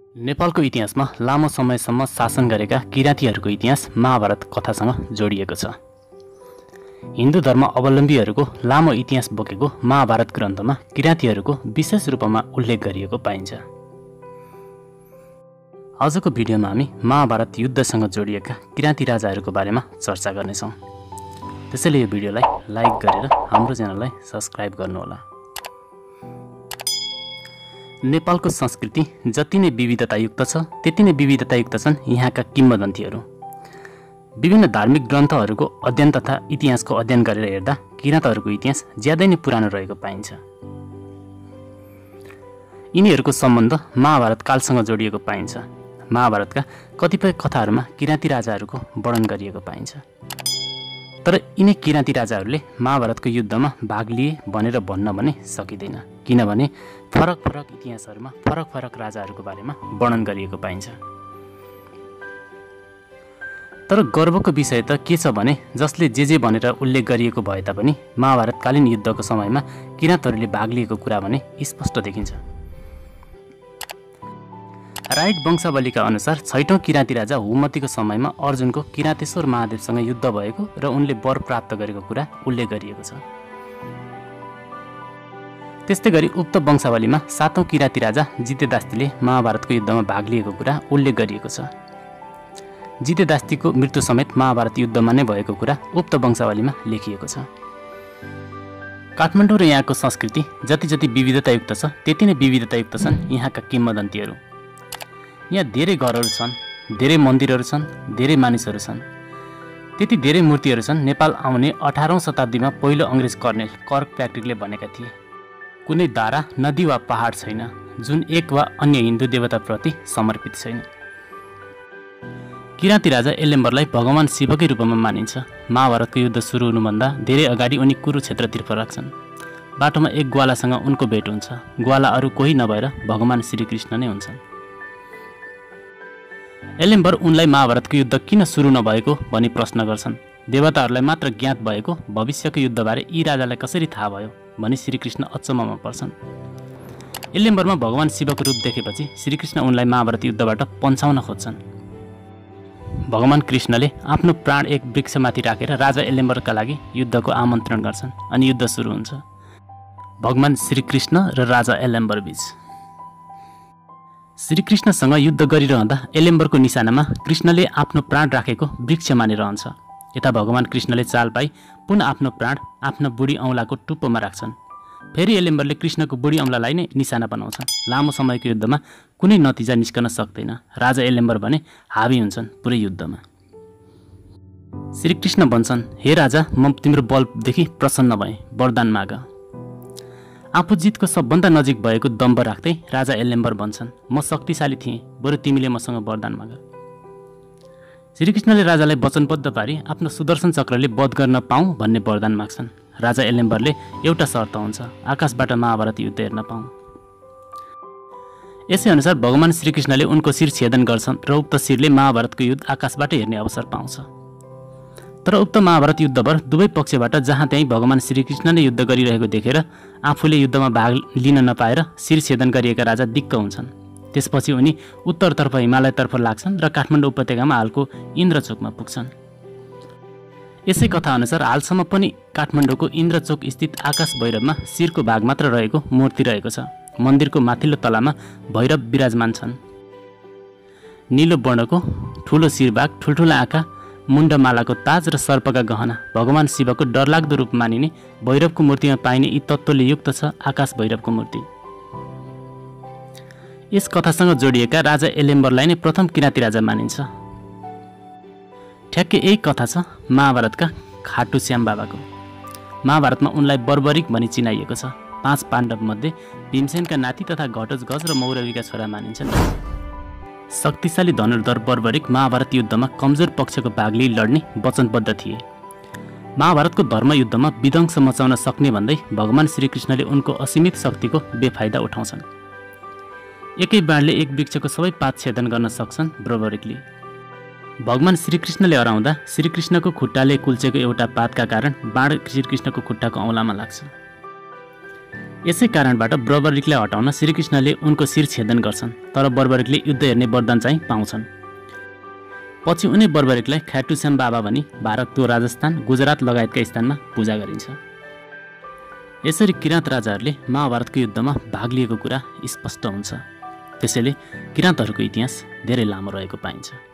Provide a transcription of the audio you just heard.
नेपालको इतिहासमा लामो समयसम्म शासन गरेका किराँतीहरूको इतिहास महाभारत कथासँग जोडिएको छ। हिन्दू धर्म अवलम्बीहरूको लामो इतिहास बोकेको महाभारत ग्रन्थमा किराँतीहरूको विशेष रूपमा उल्लेख गरिएको पाइन्छ। आजको भिडियोमा हामी महाभारत युद्धसँग जोडिएका किराँती राजाहरूको बारेमा चर्चा गर्नेछौँ। त्यसैले यो भिडियोलाई लाइक गरेर हाम्रो च्यानललाई सब्स्क्राइब गर्नुहोला। नेपालको संस्कृति जति नै विविधतायुक्त छ त्यति नै विविधतायुक्त छन् यहाँका किम्वदन्तीहरू। विभिन्न धार्मिक ग्रन्थहरूको अध्ययन तथा इतिहासको अध्ययन गरेर हेर्दा किराँतहरूको इतिहास ज्यादै नै पुरानो रहेको पाइन्छ। यिनीहरूको सम्बन्ध महाभारत कालसँग जोडिएको पाइन्छ। महाभारतका कतिपय कथाहरूमा किराँती राजाहरूको वर्णन गरिएको पाइन्छ। तर यिनै किराँती राजाहरूले महाभारतको युद्धमा भाग लिए भनेर भन्न भने सकिँदैन, किनभने फरक फरक इतिहासहरूमा फरक फरक राजाहरूको बारेमा वर्णन गरिएको पाइन्छ। तर गर्वको विषय त के छ भने जसले जे भनेर उल्लेख गरिएको भए तापनि महाभारतकालीन युद्धको समयमा किराँतहरूले भाग लिएको कुरा भने स्पष्ट देखिन्छ। राइट वंशावलीका अनुसार 6औं किराँती राजा हुमतीको समयमा अर्जुनको किराँतेश्वर महादेवसँग युद्ध भएको र उनले वर प्राप्त गरेको कुरा उल्लेख गरिएको छ। त्यस्तै गरी उक्त वंशावलीमा 7औं किराँती राजा जितेदास्तीले महाभारतको युद्धमा भाग लिएको कुरा उल्लेख गरिएको छ। जितेदास्तीको मृत्यु समेत महाभारत युद्धमा नै भएको कुरा उक्त वंशावलीमा लेखिएको छ। काठमाडौँ र यहाँको संस्कृति जति जति विविधतायुक्त छ त्यति नै विविधतायुक्त छन् यहाँका किम्वदन्तीहरू। यहाँ धेरै घरहरू छन्, धेरै मन्दिरहरू छन्, धेरै मानिसहरू छन्। त्यति धेरै मूर्तिहरू छन् नेपाल आउने 18औं शताब्दीमा पहिलो अङ्ग्रेज कर्नेल कर्कप्याट्रिकले भनेका थिए, कुनै धारा, नदी वा पहाड छैन जुन एक वा अन्य हिन्दू देवताप्रति समर्पित छैन। किराँती राजा एलेम्बरलाई भगवान शिवकै रूपमा मानिन्छ। महाभारतको युद्ध सुरु हुनुभन्दा धेरै अगाडि उनी कुरुक्षेत्रतिर लाग्छन्। बाटोमा एक ग्वालासँग उनको भेट हुन्छ। ग्वाला अरू कोही नभएर भगवान श्रीकृष्ण नै हुन्छन्। एलेम्बर उनलाई महाभारतको युद्ध किन सुरु नभएको भनी प्रश्न गर्छन्। देवताहरूलाई मात्र ज्ञात भएको भविष्यको युद्धबारे यी राजालाई कसरी थाहा भयो भनी श्रीकृष्ण अचम्ममा पर्छन्। एलेम्बरमा भगवान शिवको रूप देखेपछि श्रीकृष्ण उनलाई महाभारत युद्धबाट पन्छाउन खोज्छन्। भगवान कृष्णले आफ्नो प्राण एक वृक्षमाथि राखेर राजा एलेम्बरका लागि युद्धको आमन्त्रण गर्छन् अनि युद्ध सुरु हुन्छ भगवान श्रीकृष्ण र राजा एलेम्बर बीच। श्रीकृष्णसँग युद्ध गरिरहँदा एलेम्बरको निशानामा कृष्णले आफ्नो प्राण राखेको वृक्ष मानिरहन्छ। यता भगवान कृष्णले चाल पाई पुनः आफ्नो प्राण आफ्नो बुढी औँलाको टुप्पोमा राख्छन्। फेरि एलेम्बरले कृष्णको बुढी औँलालाई नै निशाना बनाउँछन्। लामो समयको युद्धमा कुनै नतिजा निस्कन सक्दैन। राजा एलेम्बर भने हावी हुन्छन् पुरै युद्धमा। श्रीकृष्ण भन्छन्, हे राजा, म तिम्रो बलदेखि प्रसन्न भएँ, वरदान माग। आफू जितको सबभन्दा नजिक भएको दम्भ राख्दै राजा एलेम्बर भन्छन्, म शक्तिशाली थिएँ, बरु तिमीले मसँग वरदान माग। श्रीकृष्णले राजालाई वचनबद्ध पारी आफ्नो सुदर्शन चक्रले वध गर्न पाऊँ भन्ने वरदान माग्छन्। राजा एलेम्बरले एउटा शर्त हुन्छ, आकाशबाट महाभारत युद्ध हेर्न पाऊँ। यसै अनुसार भगवान श्रीकृष्णले उनको शिर छेदन गर्छन् र उक्त शिरले महाभारतको युद्ध आकाशबाट हेर्ने अवसर पाउँछ। तर उक्त महाभारत युद्धभर दुवै पक्षबाट जहाँ त्यहीँ भगवान श्रीकृष्ण नै युद्ध गरिरहेको देखेर आफूले युद्धमा भाग लिन नपाएर शिर छेदन गरिएका राजा दिक्क हुन्छन्। त्यसपछि उनी उत्तरतर्फ हिमालयतर्फ लाग्छन् र काठमाडौँ उपत्यकामा हालको इन्द्रचोकमा पुग्छन्। यसै कथा अनुसार हालसम्म पनि काठमाडौँको इन्द्रचोक स्थित आकाश भैरवमा शिरको भाग मात्र रहेको मूर्ति रहेको छ। मन्दिरको माथिल्लो तलामा भैरव विराजमान छन्। नीलो वर्णको ठुलो शिरभाग, ठुल्ठुला आँखा, मुण्डमालाको ताज र सर्पका गहना भगवान शिवको डरलाग्दो रूप मानिने भैरवको मूर्तिमा पाइने यी तत्त्वले युक्त छ आकाश भैरवको मूर्ति। यस कथासँग जोडिएका राजा एलेम्बरलाई नै प्रथम किराँती राजा मानिन्छ। ठ्याक्कै यही कथा छ महाभारतका खाटु श्याम बाबाको। महाभारतमा उनलाई बर्बरिक भनी चिनाइएको छ। 5 पाण्डव मध्ये भीमसेनका नाति तथा घटोत्कच र मौरवीका छोरा मानिन्छन्। शक्तिशाली धनुर्धर बर्बरिक महाभारत युद्धमा कमजोर पक्षको भाग लिई लड्ने वचनबद्ध थिए। महाभारतको धर्मयुद्धमा विध्वंस मचाउन सक्ने भन्दै भगवान श्रीकृष्णले उनको असीमित शक्तिको बेफाइदा उठाउँछन्। एकै बाणले एक वृक्षको सबै पात छेदन गर्न सक्छन् बर्बरिकले। भगवान श्रीकृष्णले हराउँदा श्रीकृष्णको खुट्टाले कुल्चेको एउटा पातका कारण बाण श्रीकृष्णको खुट्टाको औँलामा लाग्छ। यसै कारणबाट बर्बरिकलाई हटाउन श्रीकृष्णले उनको शिर छेदन गर्छन्, तर बर्बरिकले युद्ध हेर्ने वरदान चाहिँ पाउँछन्। पछि उनी बर्बरिकलाई खाटुश्याम बाबा भनी भारतको राजस्थान, गुजरात लगायतका स्थानमा पूजा गरिन्छ। यसरी किराँत राजाहरूले महाभारतको युद्धमा भाग लिएको कुरा स्पष्ट हुन्छ। त्यसैले किराँतहरूको इतिहास धेरै लामो रहेको पाइन्छ।